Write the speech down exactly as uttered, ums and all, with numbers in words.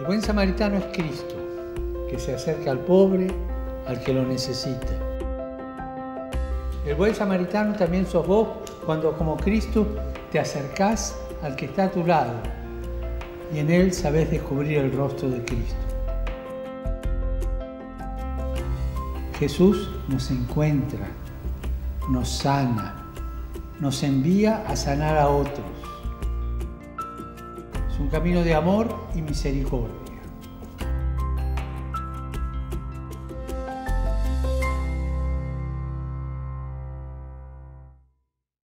buen samaritano es Cristo, que se acerca al pobre, al que lo necesita. El buen samaritano también sos vos cuando, como Cristo, te acercás al que está a tu lado y en él sabés descubrir el rostro de Cristo. Jesús nos encuentra, nos sana, nos envía a sanar a otros. Es un camino de amor y misericordia.